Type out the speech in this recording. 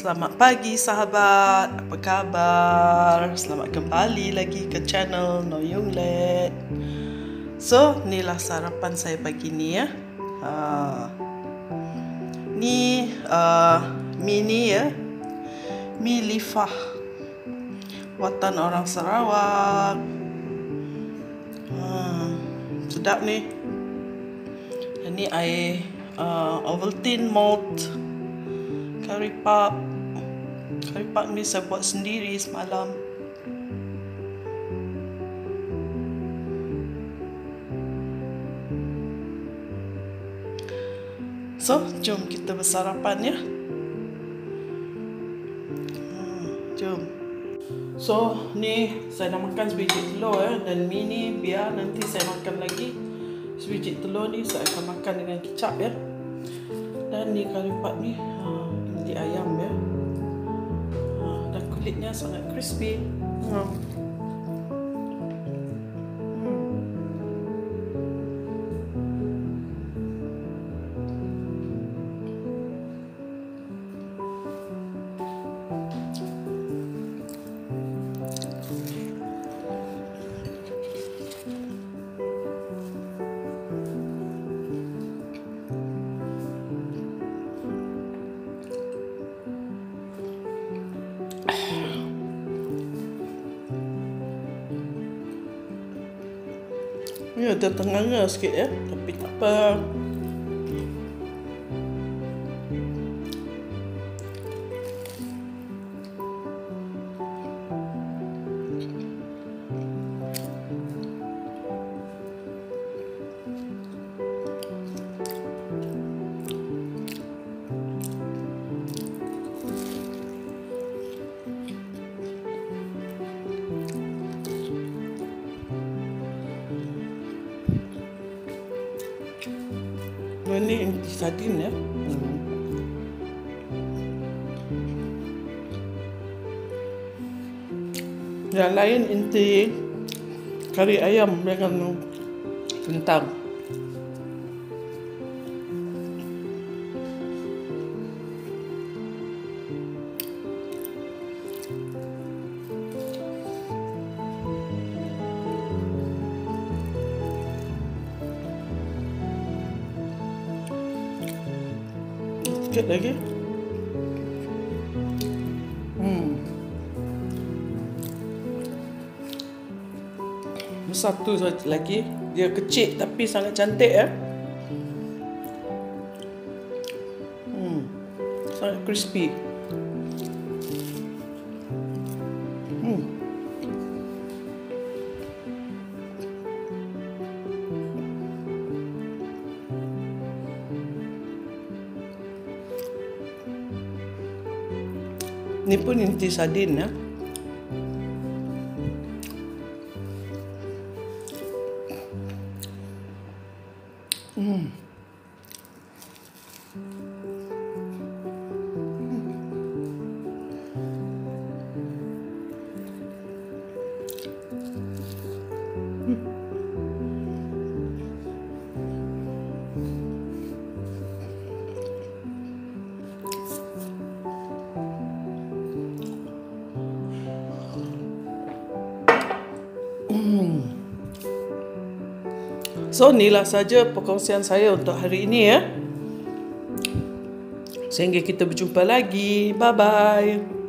Selamat pagi sahabat, apa khabar? Selamat kembali lagi ke channel Noyung Let. So, inilah sarapan saya pagi ni ya. Mie ni ya, mie lifah buatan orang Sarawak. Sedap ni. Ini air Ovaltine malt curry puff. Curry puff ni saya buat sendiri semalam. So, jom kita bersarapan ya. Jom. So, ni saya nak makan sebiji telur ya. Dan mie ni biar nanti saya makan lagi. Sebiji telur ni saya akan makan dengan kicap ya. Dan ni curry puff ni di ayam ya. Dan kulitnya sangat crispy. Ni ada tengahnya sikit ya, tapi tak apa. Ini inti sardin ya. Yang lain inti kari ayam dengan kentang. Sikit lagi. Satu lagi. Dia kecil tapi sangat cantik ya. Sangat crispy. Ini pun inti sardin ya. So, inilah saja perkongsian saya untuk hari ini ya. Sehingga kita berjumpa lagi. Bye-bye.